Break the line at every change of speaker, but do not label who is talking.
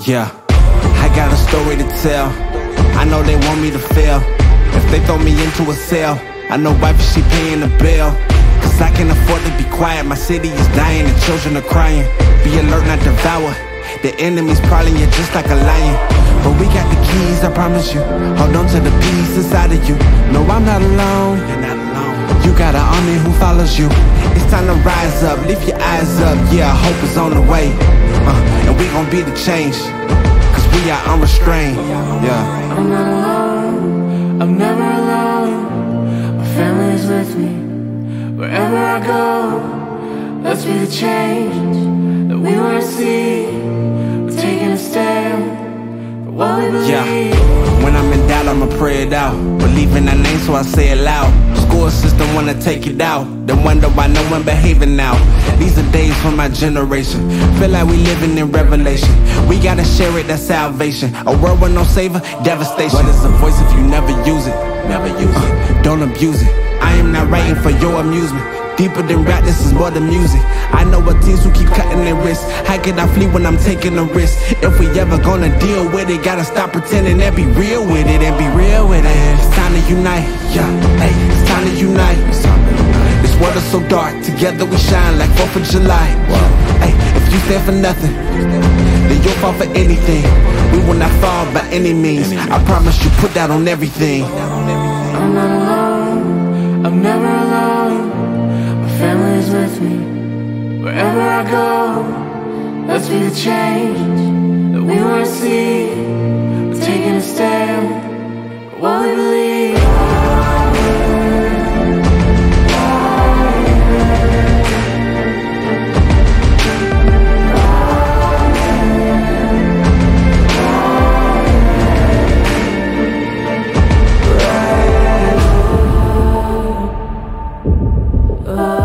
Yeah, I got a story to tell. I know they want me to fail. If they throw me into a cell, I know wife she paying the bill. Cause I can't afford to be quiet. My city is dying and children are crying. Be alert, not devour. The enemy's prowling you just like a lion. But we got the keys, I promise you. Hold on to the peace inside of you. No, I'm not alone. You're not alone. You got an army who follows you. It's time to rise up, lift your eyes up. Yeah, hope is on the way. And we gon' be the change. Cause we are unrestrained. Yeah.
I'm not alone. I'm never alone. My family is with me. Wherever I go, let's be the change that we wanna see. We're taking a stand for what we believe.
Yeah. When I'm in doubt, I'ma pray it out. Believe in that name, so I say it loud. School system wanna take it out. Then wonder why no one behaving now. These are days for my generation. Feel like we living in revelation. We gotta share it, that's salvation. A world with no savior, devastation. What is a voice if you never use it? Never use it. Don't abuse it. I am not writing for your amusement. Deeper than rap, this is more than music. I know what teams who keep cutting their wrists. How can I flee when I'm taking a risk? If we ever gonna deal with it, gotta stop pretending and be real with it. And be real with it. It's time to unite, yeah, hey, it's time to unite. This world is so dark, together we shine like 4th of July. Hey, if you stand for nothing, then you'll fall for anything. We will not fall by any means. I promise you, put that on everything.
I'm not alone. I'm never alone. My family is with me. Wherever I go, let's be the change that we wanna see. We're taking a stand for what we believe. Oh